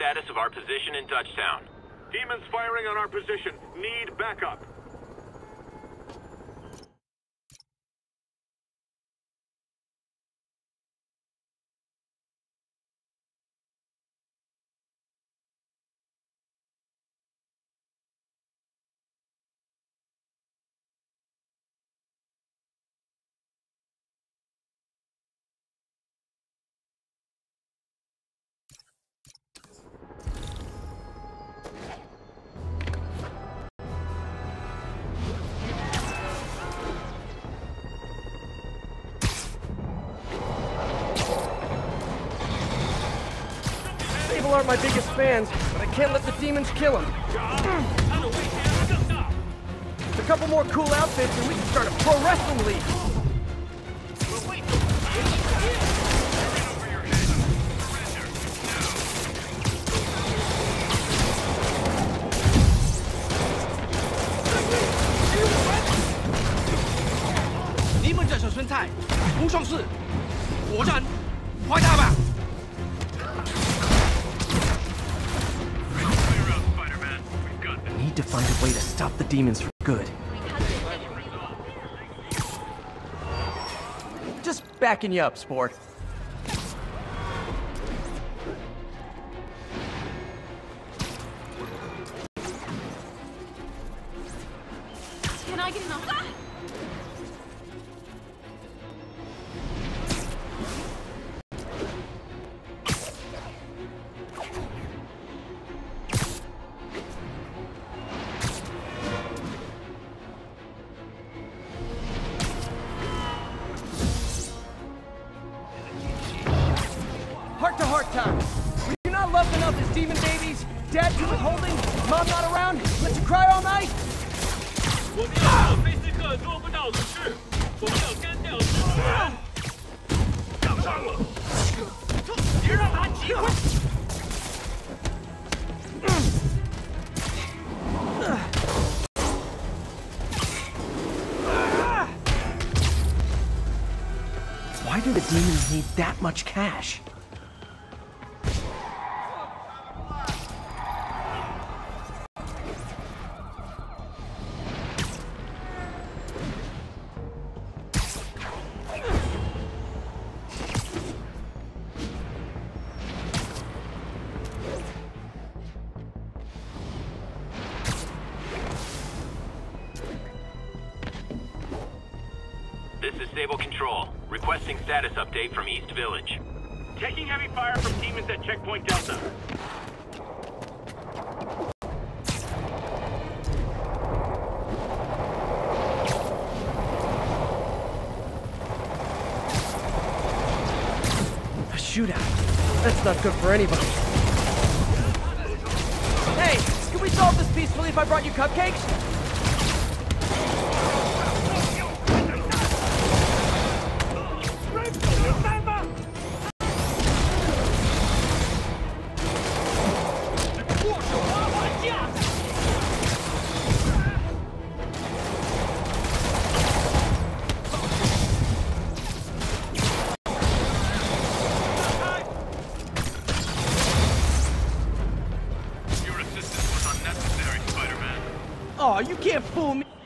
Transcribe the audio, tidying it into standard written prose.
status of our position in Dutchtown. Demons firing on our position. Need backup. Sable aren't my biggest fans, but I can't let the demons kill them. A couple more cool outfits and we can start a pro wrestling league. Need to find a way to stop the demons for good. Just backing you up, sport. Can I get enough? Heart-to-heart time. Were you not loved enough as demon babies? Dad too withholding? Mom not around? Let you cry all night? Why do the demons need that much cash? This is Sable Control, requesting status update from East Village. Taking heavy fire from demons at Checkpoint Delta. A shootout. That's not good for anybody. Hey, can we solve this peacefully if I brought you cupcakes? Aw, you can't fool me.